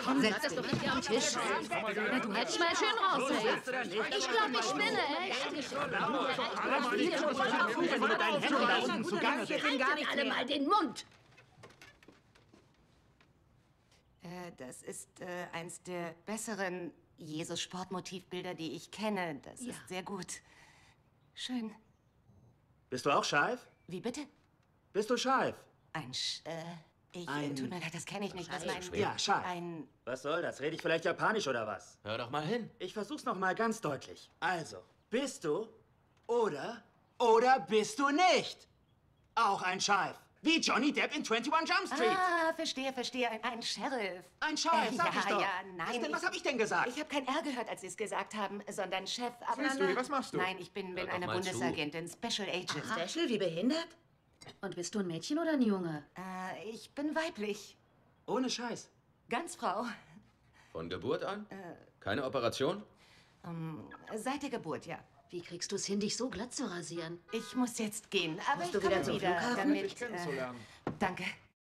Komm, setz dich doch nicht hier am Tisch. Na, du hältst mal schön raus, ey. Ich glaube, ich spinne, echt. Wenn du mit deinen Händen da unten zugange bist. Haltet alle mal den Mund. Das ist eins der besseren Jesus-Sportmotivbilder, die ich kenne. Das ist sehr gut. Schön. Bist du auch steif? Wie bitte? Bist du steif? Tut mir leid, das kenne ich nicht. Was meinst du? Ja, steif. Ein... Was soll das? Rede ich vielleicht Japanisch oder was? Hör doch mal hin. Ich versuch's noch mal ganz deutlich. Also, bist du oder bist du nicht auch ein Scheif? Wie Johnny Depp in 21 Jump Street. Ah, verstehe. Ein Sheriff. Ein Scheif, sag ich doch. Ja, nein. Was hab ich denn gesagt? Ich habe kein R gehört, als Sie es gesagt haben, sondern Chef. Aber Was machst du? Nein, ich bin Hör doch eine mal Bundesagentin, Special Agent. Special, wie behindert? Und bist du ein Mädchen oder ein Junge? Ich bin weiblich. Ohne Scheiß. Ganz Frau. Von Geburt an? Keine Operation? Seit der Geburt, ja. Wie kriegst du es hin, dich so glatt zu rasieren? Ich muss jetzt gehen, aber Musst ich du wieder komme zum wieder, Flughafen? damit... Dich kennenzulernen. Danke.